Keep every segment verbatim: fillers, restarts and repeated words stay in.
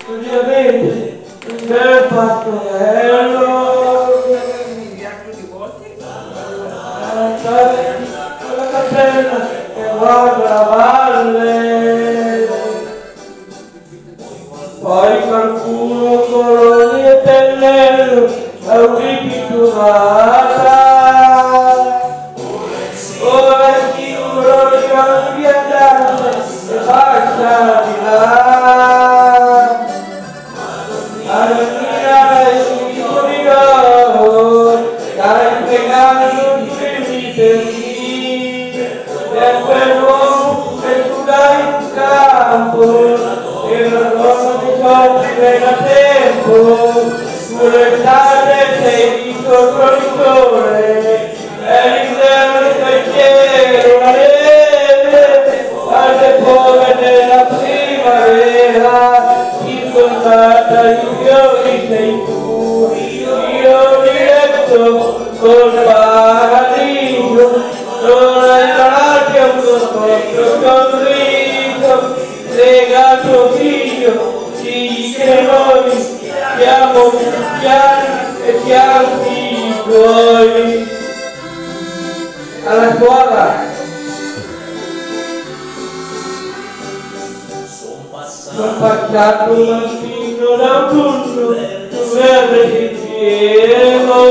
ovviamente per fattorello la cappella che guarda la valle, poi qualcuno coloni e pennello a un ripitturata. Ora chi uno ricorda viaggiante e basta di là. Allora e si corridò, dai pregando di per chi, per quell'uomo che tu dai in campo, e la donna di soffre da tempo, sulle strade sei di soccorritore, e l'inverno del cielo la neve, alle pore della primavera, incontrata di fiori sei tu, io diretto col paradiso, non hai davanti a un nostro sorriso, lega tuo figlio, sì che noi siamo cristiani e siamo figli tuoi. Alla scuola sono passato un mattino d'autunno, verde di cielo,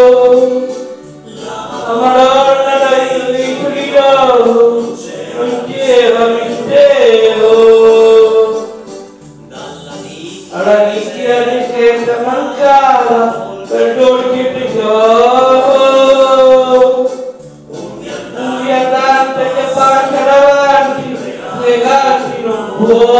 la Madonna dai liquido non chieda mistero, alla nicchia di scelta mancava per dolci tesoro, un viandante che passa davanti, legarsi non può.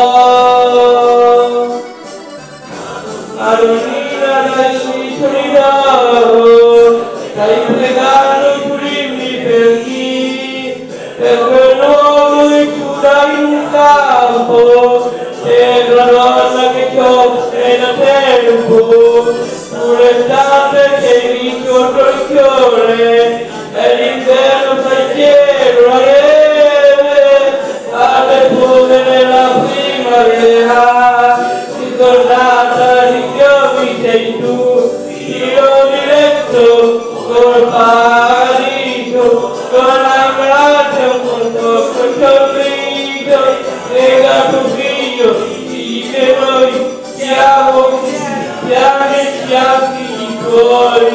Madonnina dai suoi d'oro, stai pregando i primi per chi, per quell'uomo che tu dai in un campo, per la donna che soffre da tempo, sull'estate che vince il fiore, e l'inverno sta in cielo la neve, alle pure della primavera, ricordata di fiori sei tu, io diretto col paradiso, con la grazia con tuo sorriso, lega tuo figlio, sì che noi siamo cristiani e siamo figli tuoi.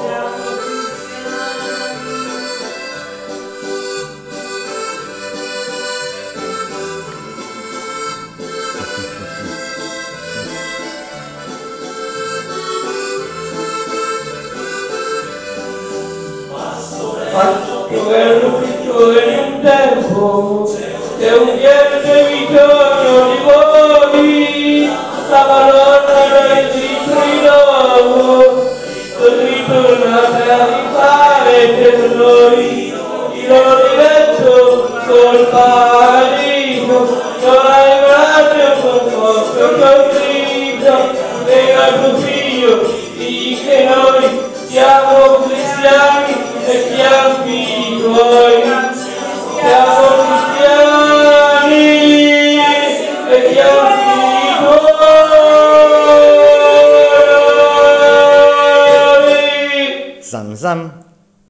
Quello piccolo di un tempo, c'è un verde bisogno di voi, la Madonna del ritorno, così tornate a rifare per noi, io